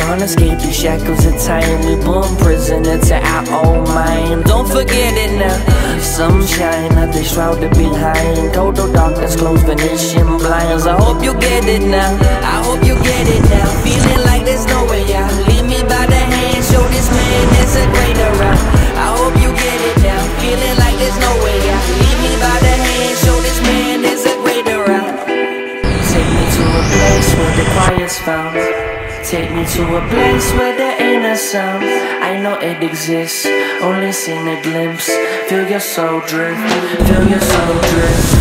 can't escape these shackles of time. We born prisoner to our own mind. Don't forget it now. Sunshine at the shrouded behind. Total darkness, closed Venetian blinds. I hope you get it now. I hope you get it now. Feeling like there's no way out. Lead me by the hand, show this man there's a greater route. I hope you get it now. Feeling like there's no way out. Lead me by the hand, show this man there's a greater route. Take me to a place where the quiet's found. Take me to a place where there ain't a sound. I know it exists, only seen a glimpse. Feel your soul drift, feel your soul drift.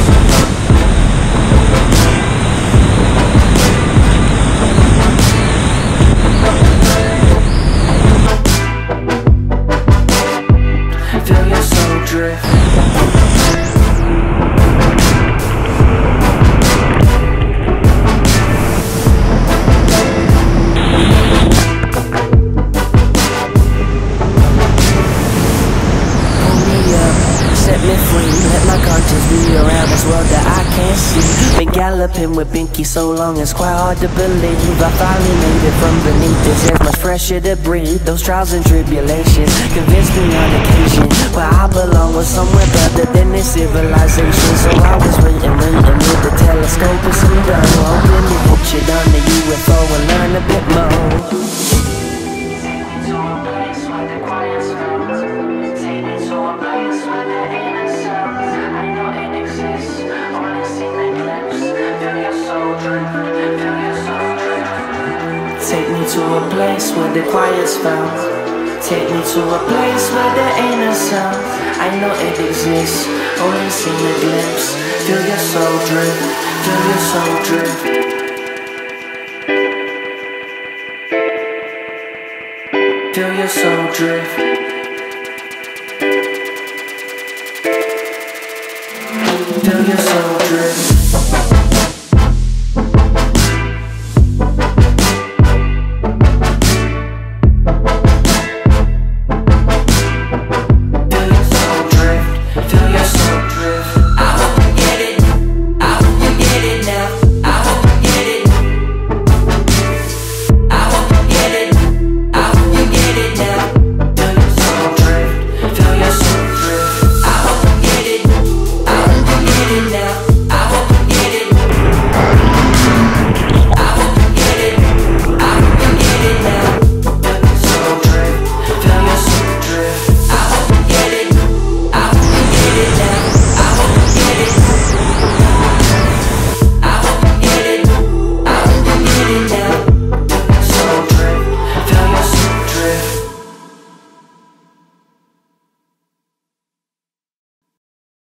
Feel your soul drift. Let my conscience be around this world that I can't see. Been galloping with Binky so long it's quite hard to believe I finally made it from beneath this. It's much fresher to breathe. Those trials and tribulations convinced me on occasion where I belong was somewhere better than this civilization. So I was waiting with the telescope and some gun, hoping to picture on the UFO and learn a bit more. Take me to a place where the quiet's found. Take me to a place where there ain't a sound. I know it exists, only seen a glimpse. Feel your soul drift, feel your soul drift. Feel your soul drift. Feel your soul drift.